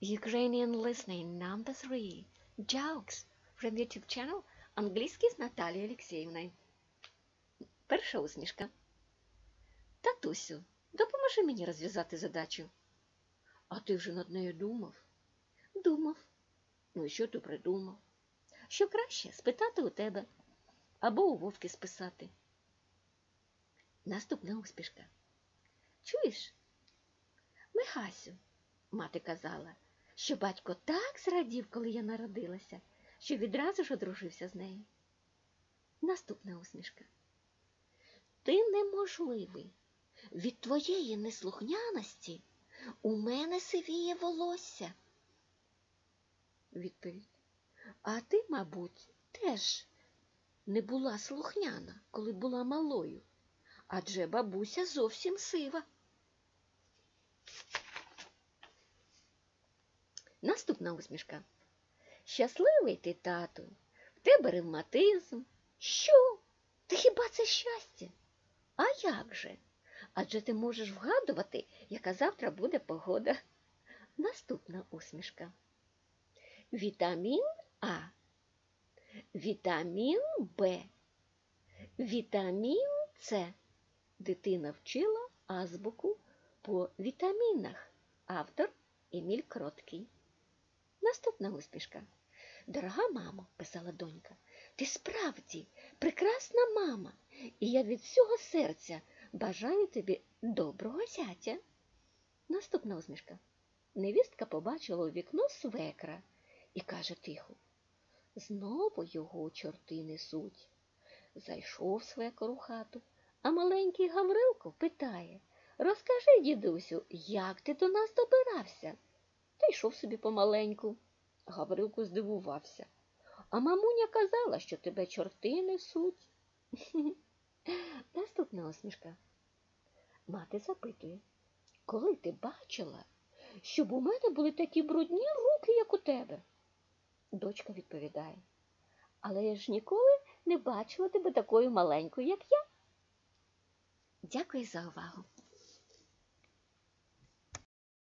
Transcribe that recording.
Ukrainian listening number 3. Jokes from YouTube channel Англійський з Наталією Олексіївною. Перша усмішка. Татусю, допоможи мені розв'язати задачу. А ти вже над нею думав? Думав. Ну і що ти придумав? Що краще спитати у тебе або у Вовки списати. Наступна усмішка. Чуєш? Михасю, мати казала, що батько так зрадів, коли я народилася, що відразу ж одружився з нею. Наступна усмішка. Ти неможливий. Від твоєї неслухняності у мене сивіє волосся. Відповідь. А ти, мабуть, теж не була слухняна, коли була малою, адже бабуся зовсім сива. Наступна усмішка. Щасливий ти, тату, в тебе ревматизм. Що? Ти хіба це щастя? А як же? Адже ти можеш вгадувати, яка завтра буде погода. Наступна усмішка. Вітамін А, вітамін Б, вітамін С. Дитина вчила азбуку по вітамінах. Автор Еміль Кроткий. Наступна усмішка. Дорога мамо, писала донька, ти справді прекрасна мама, і я від всього серця бажаю тобі доброго зятя. Наступна усмішка. Невістка побачила у вікно свекра і каже тихо, знову його чорти несуть. Зайшов свекор у хату, а маленький Гаврилко питає, розкажи, дідусю, як ти до нас добирався? Та йшов собі помаленьку. Гаврилко здивувався. А мамуня казала, що тебе чорти несуть. Наступна усмішка. Мати запитує, коли ти бачила, щоб у мене були такі брудні руки, як у тебе? Дочка відповідає, але я ж ніколи не бачила тебе такою маленькою, як я. Дякую за увагу.